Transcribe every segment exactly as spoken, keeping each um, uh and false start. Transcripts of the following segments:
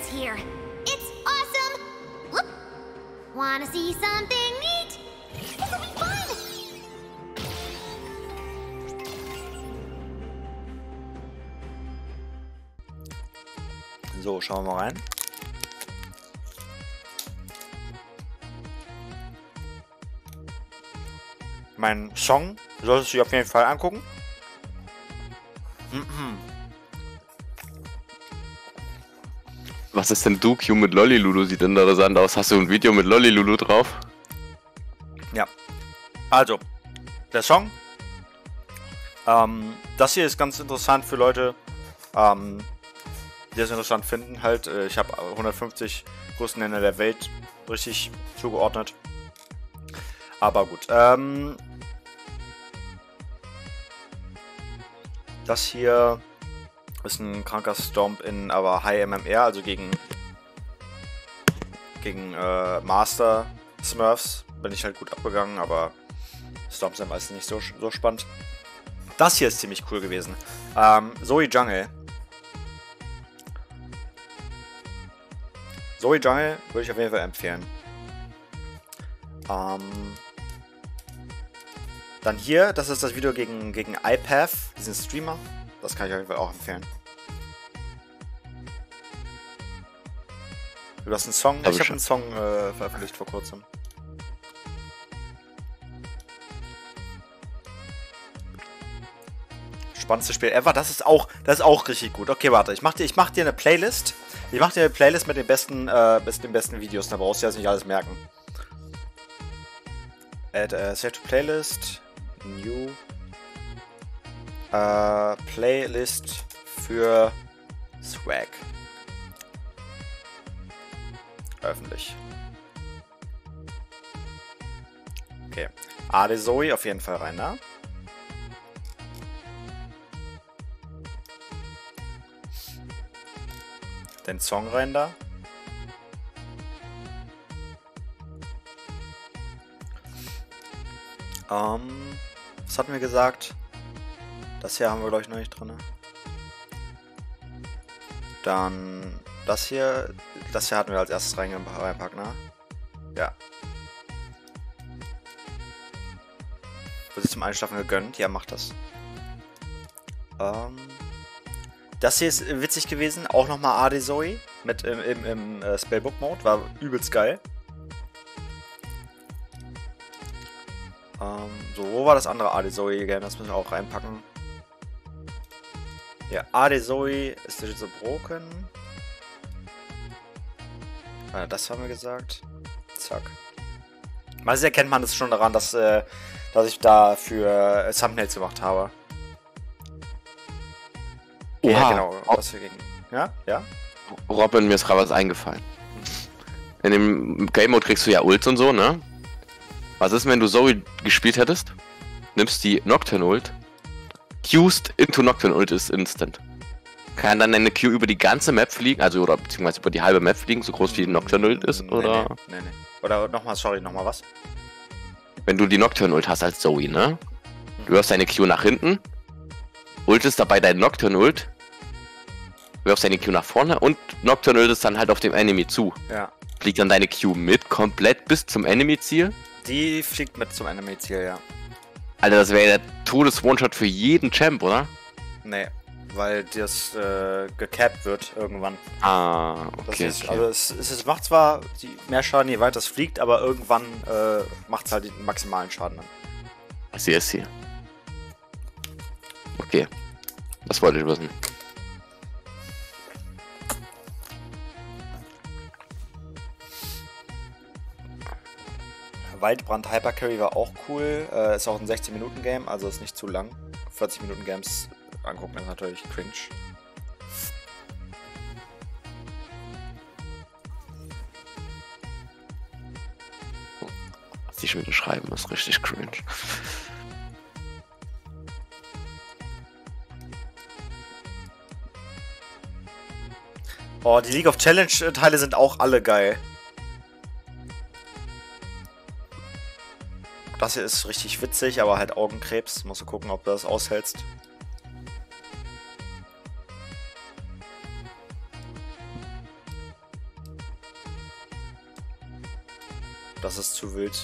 us here. It's awesome. Whoop. Wanna see something neat? This'll be fun. So, schauen wir mal rein. Mein Song solltest du dir auf jeden Fall angucken. Mhm. Was ist denn Duke mit Lollilulu? Sieht interessant aus. Hast du ein Video mit Lollilulu drauf? Ja. Also, der Song. Ähm, das hier ist ganz interessant für Leute, ähm, die das interessant finden. Halt, äh, ich habe hundertfünfzig größten Länder der Welt richtig zugeordnet. Aber gut. Ähm, das hier ist ein kranker Stomp in aber High M M R, also gegen gegen äh, Master Smurfs. Bin ich halt gut abgegangen, aber Stomps sind meistens nicht so, so spannend. Das hier ist ziemlich cool gewesen. Ähm, Zoe Jungle. Zoe Jungle würde ich auf jeden Fall empfehlen. Ähm, dann hier, das ist das Video gegen, gegen iPath, diesen Streamer. Das kann ich auf jeden Fall auch empfehlen. Du hast einen Song, ich habe einen Song äh, veröffentlicht vor kurzem. Spannendste Spiel ever, das ist auch, das ist auch richtig gut. Okay, warte, ich mach dir, ich mach dir eine Playlist. Ich mach dir eine Playlist mit den besten, äh, mit den besten Videos, da brauchst du jetzt nicht alles merken. Add a Set to Playlist. New. Äh, Playlist für Swag. Öffentlich. Okay. Ade Zoe auf jeden Fall rein, ne? Den Song rein da. Ähm, was hatten wir gesagt? Das hier haben wir, glaube ich, noch nicht drin. Dann das hier. Das hier hatten wir als erstes reingepackt, ne? Ja. Wird sich zum Einschlafen gegönnt? Ja, macht das. Ähm, das hier ist witzig gewesen. Auch nochmal Ade Zoe mit im, im, im äh, Spellbook-Mode. War übelst geil. Ähm, so, wo war das andere Ade Zoe Game? Das müssen wir auch reinpacken. Ja, Ade Zoe ist Digital Broken. Ah, das haben wir gesagt. Zack. Meistens erkennt man das schon daran, dass, äh, dass ich da für äh, Thumbnails gemacht habe. Oha. Ja, genau. Das hier gegen. Ja, ja. Robin, mir ist gerade was eingefallen. In dem Game Mode kriegst du ja Ults und so, ne? Was ist, wenn du Zoe gespielt hättest? Nimmst die Nocturne Ult. Q'st into Nocturne Ult ist instant. Kann dann deine Q über die ganze Map fliegen, also oder beziehungsweise über die halbe Map fliegen, so groß wie die Nocturne Ult ist, oder? Nee, nee, nee. Oder nochmal, sorry, nochmal was? Wenn du die Nocturne Ult hast als Zoe, ne? Du wirfst deine Q nach hinten, ultest dabei deine Nocturne Ult, wirfst deine Q nach vorne und Nocturne Ult ist dann halt auf dem Enemy zu. Ja. Fliegt dann deine Q mit komplett bis zum Enemy-Ziel? Die fliegt mit zum Enemy-Ziel, ja. Alter, das wäre der Todes-One-Shot für jeden Champ, oder? Nee, weil das äh, gecapped wird irgendwann. Ah, Das okay. ist, okay. Also es, es, es macht zwar die mehr Schaden, je weiter es fliegt, aber irgendwann äh, macht es halt den maximalen Schaden dann. Ich sehe es hier. Okay. Das wollte ich wissen. Waldbrand Hypercarry war auch cool. Äh, ist auch ein sechzehn Minuten Game, also ist nicht zu lang. vierzig Minuten Games angucken ist natürlich cringe. Was ich schon wieder schreiben ist richtig cringe. Oh, die League of Challenge Teile sind auch alle geil. Das hier ist richtig witzig, aber halt Augenkrebs. Musst du gucken, ob du das aushältst. das ist zu wild.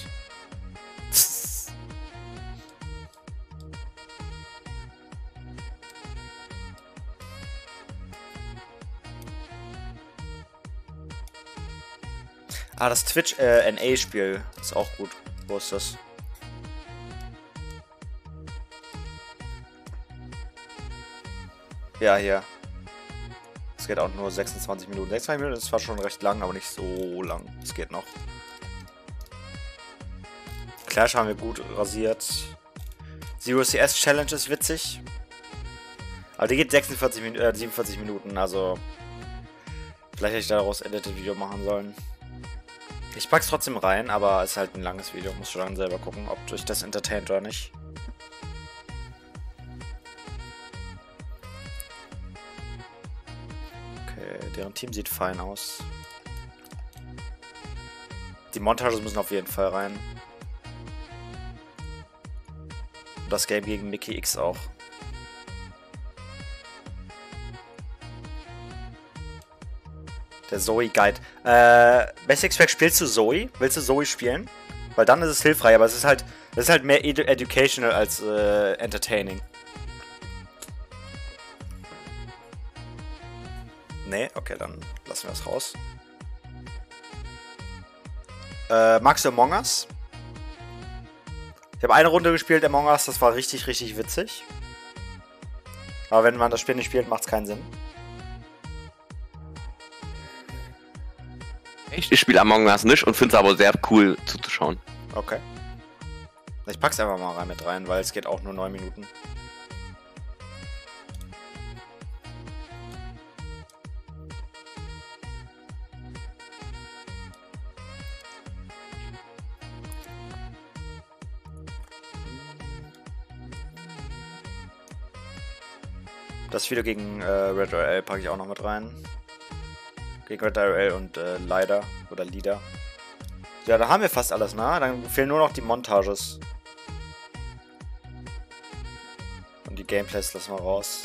Ah, das Twitch äh, N A-Spiel ist auch gut. Wo ist das? Ja, hier. Es geht auch nur sechsundzwanzig Minuten. sechsundzwanzig Minuten ist zwar schon recht lang, aber nicht so lang. Es geht noch. Clash haben wir gut rasiert. Zero C S Challenge ist witzig. Aber die geht sechsundvierzig Min äh, siebenundvierzig Minuten, also... Vielleicht hätte ich daraus Edited Video machen sollen. Ich pack's trotzdem rein, aber es ist halt ein langes Video. Muss schon dann selber gucken, ob euch das entertaint oder nicht. Okay, deren Team sieht fein aus. Die Montages müssen auf jeden Fall rein. Und das Game gegen Mickey X auch. Der Zoe Guide. Äh, Basic Track, spielst du Zoe? Willst du Zoe spielen? Weil dann ist es hilfreich, aber es ist halt, das ist halt mehr edu educational als äh, entertaining. Nee, okay, dann lassen wir das raus. Äh, magst du Among Us? Ich habe eine Runde gespielt, Among Us, das war richtig, richtig witzig. Aber wenn man das Spiel nicht spielt, macht es keinen Sinn. Ich, ich spiele Among Us nicht und finde es aber sehr cool zuzuschauen. Okay. Ich pack's einfach mal rein mit rein, weil es geht auch nur neun Minuten. Das Video gegen äh, Red I R L packe ich auch noch mit rein. Gegen Red I R L und äh, Leider oder Lieder. Ja, da haben wir fast alles, ne? Dann fehlen nur noch die Montages. Und die Gameplays lassen wir raus.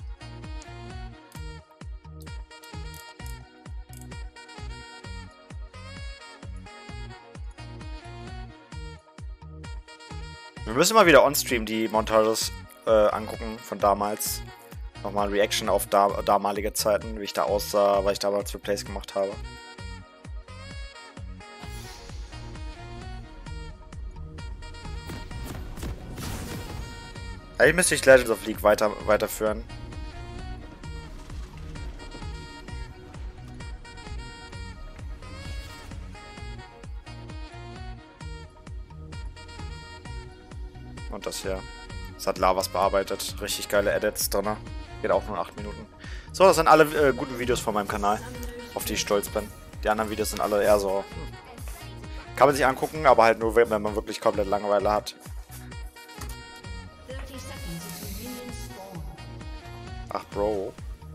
Wir müssen mal wieder on-stream die Montages äh, angucken von damals. Nochmal Reaction auf da damalige Zeiten, wie ich da aussah, weil ich damals für Plays gemacht habe. Eigentlich müsste ich Legends of League weiter, weiterführen. Und das hier. Das hat Lavas bearbeitet. Richtig geile Edits drin. Geht auch nur acht Minuten. So, das sind alle äh, guten Videos von meinem Kanal, auf die ich stolz bin. Die anderen Videos sind alle eher so... Hm. Kann man sich angucken, aber halt nur, wenn man wirklich komplett Langeweile hat. Ach, Bro.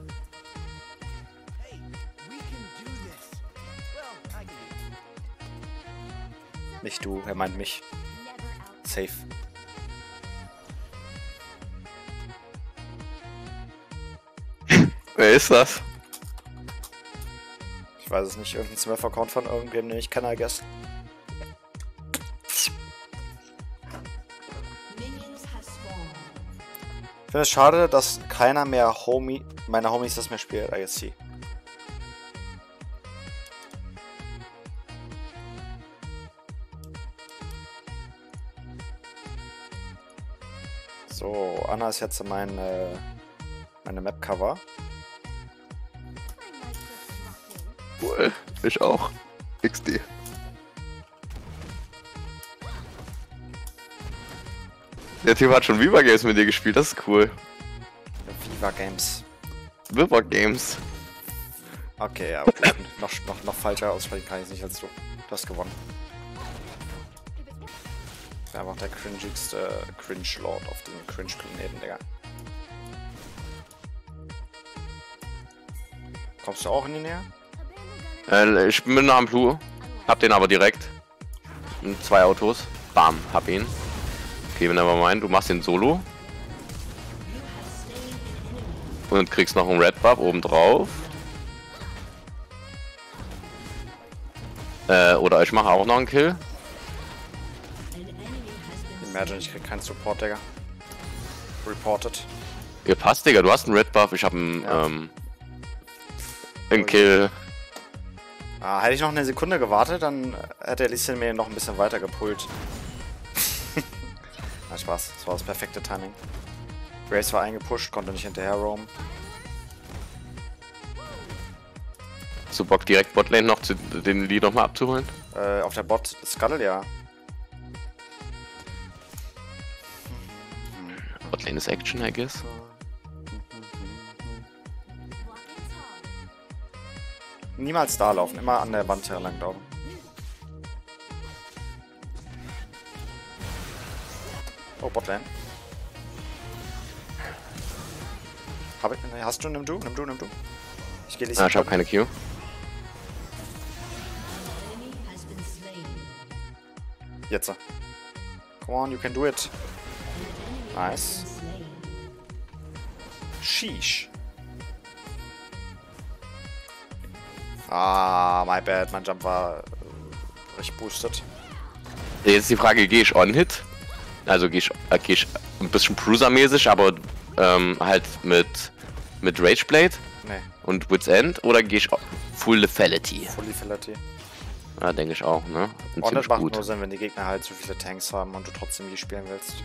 Nicht du, er meint mich. Safe. Wer ist das? Ich weiß es nicht, irgendein Smurf-Account von irgendwem, den ich kenne, I guess. Ich finde es schade, dass keiner mehr Homie, meiner Homies das mehr spielt, I guess see. So, Anna ist jetzt mein, äh, meine Map-Cover. Cool, ich auch. X D. Der Typ hat schon Viva Games mit dir gespielt, das ist cool. Viva Games. Viva Games. Okay, ja, okay. noch, noch, noch falscher aussprechen kann ich es nicht als du. Du hast gewonnen. Der einfach der cringigste Cringe-Lord auf diesem Cringe-Planeten, Digga. Kommst du auch in die Nähe? Äh, ich bin nah am Blue. Hab den aber direkt. In zwei Autos. Bam, hab ihn. Okay, wenn aber meint, du machst den Solo. Und kriegst noch einen Red Buff oben drauf. Äh, oder ich mache auch noch einen Kill. Imagine, ich krieg keinen Support, Digga. Reported. Ihr passt, Digga, du hast einen Red Buff, ich habe einen, Ja. ähm, einen Kill. Ah, hätte ich noch eine Sekunde gewartet, dann hätte Lee Sin mir noch ein bisschen weiter gepult. Na, Spaß, das war das perfekte Timing. Grace war eingepusht, konnte nicht hinterher roamen. Hast du Bock, direkt Botlane noch zu, den Lee nochmal abzuholen? Äh, auf der Bot Scuttle, ja. Botlane ist Action, I guess. Niemals da laufen, immer an der Wand herlang laufen. Oh, Botlane. Hab ich, hast du, nimm du, nimm du, nimm du. Ich geh Lee Sin Ah, ich habe gucken. keine Q. Jetzt. Come on, you can do it. Nice. Sheesh. Ah, my bad. Mein Jump war äh, richtig boosted. Jetzt die Frage, gehe ich On-Hit? Also gehe ich, äh, geh ich ein bisschen Bruiser-mäßig, aber ähm, halt mit, mit Rageblade Nee, und Wits End? Oder gehe ich Full Lethality? Full Lethality. Ja, denke ich auch, ne? Und Und das ziemlich macht gut. nur Sinn, wenn die Gegner halt zu viele Tanks haben und du trotzdem die spielen willst.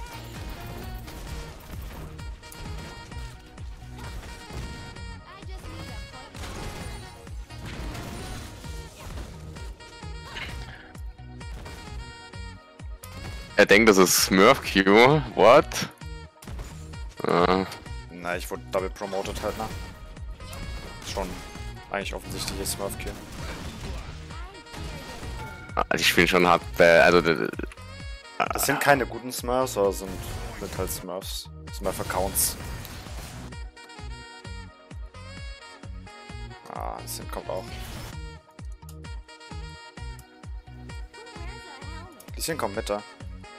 Er denkt, das ist Smurf Q. What? Äh, Na, ich wurde double promoted halt, ne? Ist schon eigentlich offensichtliches Smurf-Kill. also ich spiele schon hart. Äh, also, äh, Das sind keine guten Smurfs, aber sind mit halt Smurfs. Smurf-Accounts. Ah, das sind, kommt auch. Bisschen kommt mit da.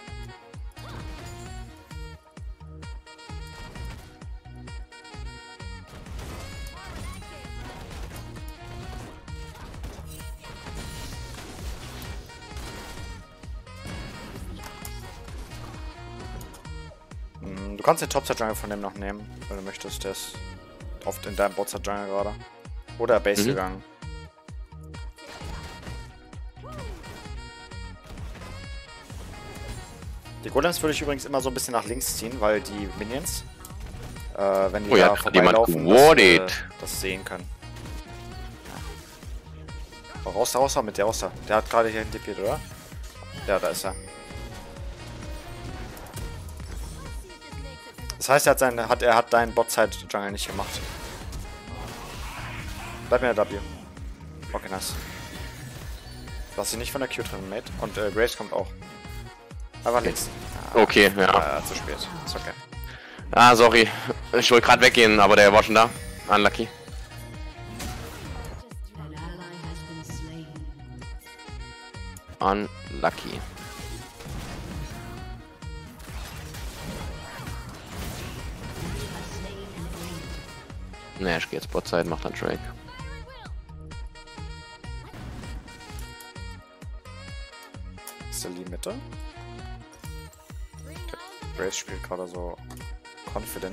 Hm, Du kannst den Topside-Jungle von dem noch nehmen, wenn du möchtest. Der ist oft in deinem Botside-Jungle gerade. Oder Base Mhm. gegangen. Die Golems würde ich übrigens immer so ein bisschen nach links ziehen, weil die Minions, äh, wenn die Oh, ja, da hat jemand vorbeilaufen, das, äh, gewardet. das sehen können. Oh, raus da, raus da mit der, raus da. Der hat gerade hier hintipiert, oder? Ja, da ist er. Das heißt, er hat, seine, hat, er hat deinen Bot-Side-Jungle nicht gemacht. Bleib mir der W. Okay, nice. Lass dich nicht von der Q trennen, Mate. Und äh, Grace kommt auch. Einfach links. Ah, okay, ja. äh, zu spät. Ist okay. Ah, sorry. Ich wollte gerade weggehen, aber der war schon da. Unlucky. Unlucky. Ne, ich gehe jetzt Botside, mach dann Drake. Ist der Lee Mitte? Grace spielt gerade so confident.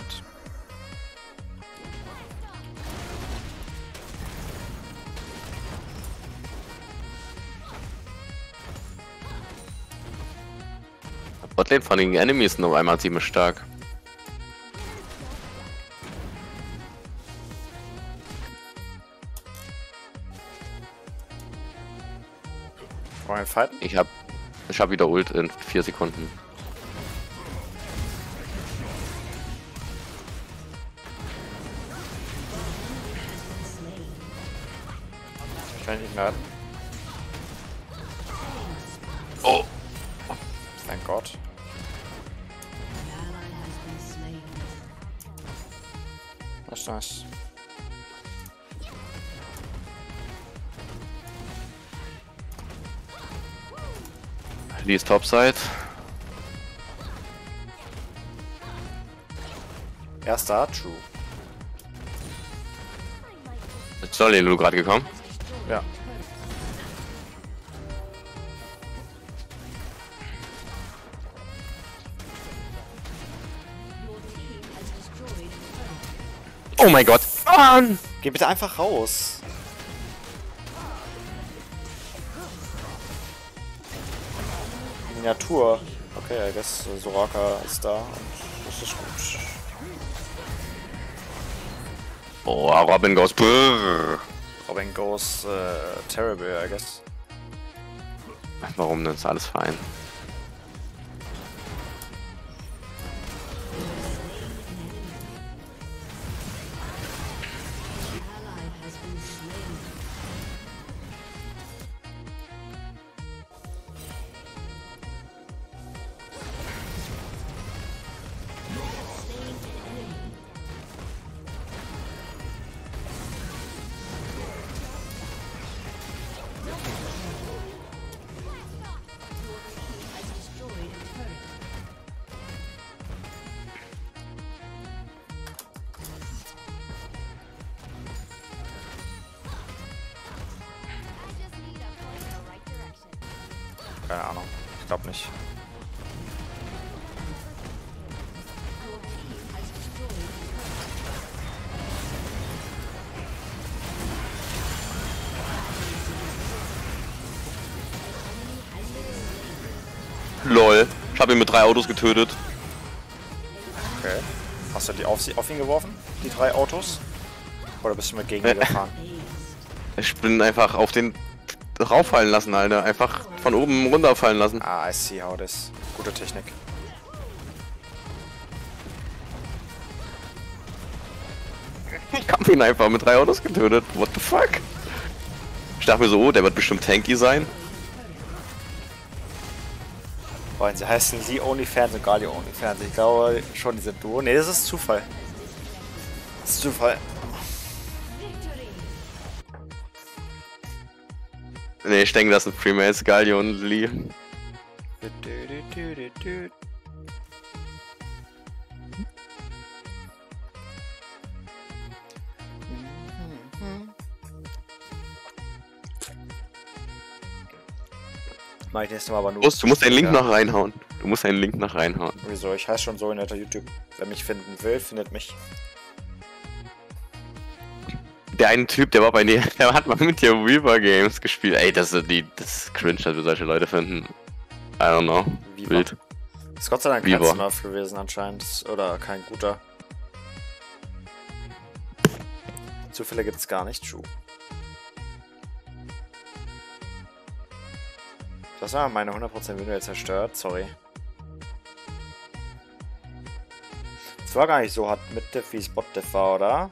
Botlane von den Enemies sind auf einmal ziemlich stark. Wollen wir fighten? Ich hab, ich hab wieder Ult in vier Sekunden. Kann ich nicht merken. Oh! Thank God. Nice, nice. Lee ist Topside. Erster, true. Ist Solly Lu gerade gekommen? Ja. Oh mein Gott. Mann! Geh bitte einfach raus. Miniatur. Okay, I guess Soraka ist da und das ist gut. Oh, Robin goes. Brrr. Robin goes uh, terrible, I guess. Warum denn? Ist alles fein. Keine Ahnung. Ich glaube nicht. Lol. Ich habe ihn mit drei Autos getötet. Okay. Hast du die auf, auf ihn geworfen? Die drei Autos? Oder bist du mit gegen ihn gefahren? Ich bin einfach auf den rauffallen lassen, Alter. Einfach von oben runterfallen lassen. Ah, I see how this. Gute Technik. Ich hab ihn einfach mit drei Autos getötet. What the fuck? Ich dachte mir so, oh, der wird bestimmt tanky sein. Wollen sie heißen Lee OnlyFans und Galio OnlyFans. Ich glaube schon, die sind Duo. Ne, das ist Zufall. Das ist Zufall. Ne, ich denke, das sind Premates, Galio und Lee. Mach ich nächstes Mal aber nur. Du musst, du musst einen Link ja. noch reinhauen. Du musst einen Link noch reinhauen. Wieso? Ich heiße schon so in der YouTube. Wer mich finden will, findet mich. Der eine Typ, der war bei dir, der hat mal mit dir Weaver Games gespielt. Ey, das ist die, das ist cringe, dass wir solche Leute finden. I don't know. Weaver. Wild. Ist Gott sei Dank kein Weaver. Smurf gewesen anscheinend. Oder kein guter. Zufälle gibt's gar nicht, True. Das war meine hundert Prozent Windel zerstört, sorry. Es war gar nicht so hart mit Diff, wie Spot Diff war, oder?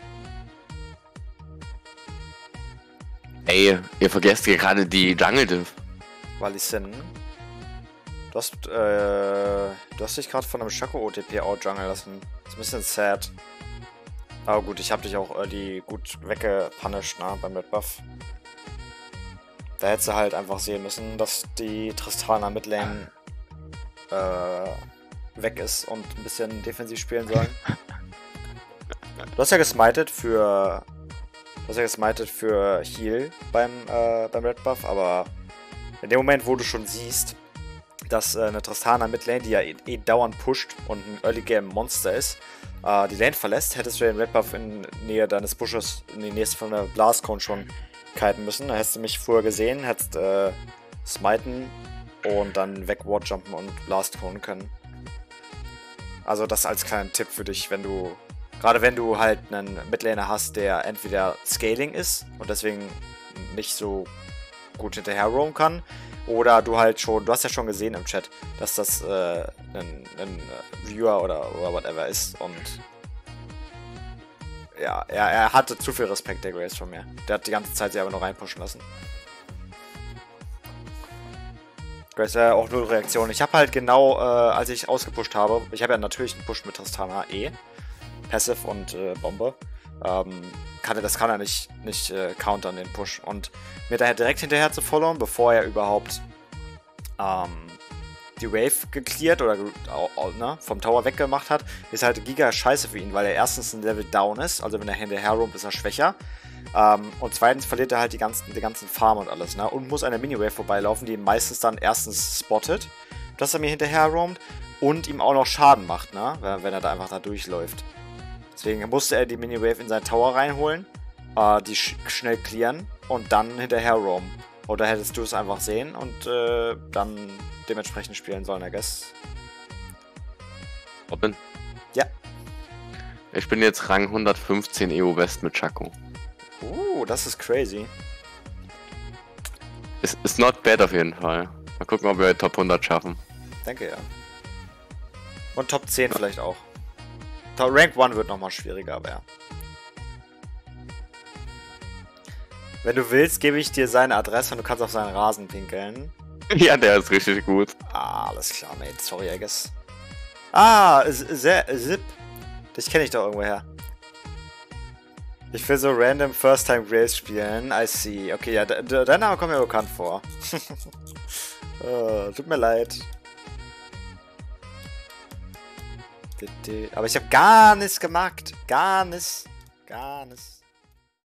Ey, ihr vergesst hier gerade die Jungle Diff. Weil ich Sin. Du hast, äh, du hast dich gerade von einem Shaco O T P outjungeln lassen. Das ist ein bisschen sad. Aber gut, ich hab dich auch early gut weggepunished, ne, beim Red Buff. Da hättest du halt einfach sehen müssen, dass die Tristana Midlane äh, weg ist und ein bisschen defensiv spielen sollen. Du hast ja gesmited für. Du hast ja gesmited für Heal beim, äh, beim Red Buff, aber in dem Moment, wo du schon siehst, dass äh, eine Tristana Midlane, die ja eh, eh dauernd pusht und ein Early Game Monster ist, äh, die Lane verlässt, hättest du den Red Buff in Nähe deines Bushes, in die Nähe von der Blast Cone schon kiten müssen. Da hättest du mich früher gesehen, hättest äh, smiten und dann weg Wardjumpen und Blast Cone können. Also das als kleinen Tipp für dich, wenn du, gerade wenn du halt einen Midlaner hast, der entweder Scaling ist und deswegen nicht so gut hinterher roamen kann, oder du halt schon, du hast ja schon gesehen im Chat, dass das äh, ein, ein Viewer oder, oder whatever ist und ja, er, er hatte zu viel Respekt, der Grace, von mir. Der hat die ganze Zeit sich aber nur reinpushen lassen. Grace, äh, auch null Reaktion. Ich habe halt genau, äh, als ich ausgepusht habe, ich habe ja natürlich einen Push mit Tristana E, Passive und äh, Bombe, ähm, kann er, das kann er nicht, nicht äh, countern, den Push. Und mir daher direkt hinterher zu followen, bevor er überhaupt ähm, die Wave gecleart oder ne, vom Tower weggemacht hat, ist halt giga scheiße für ihn, weil er erstens ein Level down ist, also wenn er hinterher roamt, ist er schwächer. Ähm, und zweitens verliert er halt die ganzen, die ganzen Farm und alles, ne? Und muss eine Mini-Wave vorbeilaufen, die ihn meistens dann erstens spottet, dass er mir hinterher roamt und ihm auch noch Schaden macht, ne? Wenn, wenn er da einfach da durchläuft. Deswegen musste er die Mini-Wave in seinen Tower reinholen, äh, die sch schnell clearen und dann hinterher roamen. Oder hättest du es einfach sehen und äh, dann dementsprechend spielen sollen, I guess. Robin? Ja. Ich bin jetzt Rang hundertfünfzehn E O West mit Chaco. Uh, das ist crazy. Ist, ist not bad auf jeden Fall. Mal gucken, ob wir Top hundert schaffen. Denke ja. Und Top zehn vielleicht auch. Rank eins wird nochmal schwieriger, aber ja. Wenn du willst, gebe ich dir seine Adresse und du kannst auf seinen Rasen pinkeln. Ja, der ist richtig gut. Ah, alles klar, mate. Sorry, I guess. Ah, Zip. Dich kenne ich doch irgendwoher. Ich will so random First-Time Grace spielen. I see. Okay, ja, dein Name kommt mir bekannt vor. Oh, tut mir leid. Aber ich habe gar nichts gemacht. Gar nichts. Gar nichts.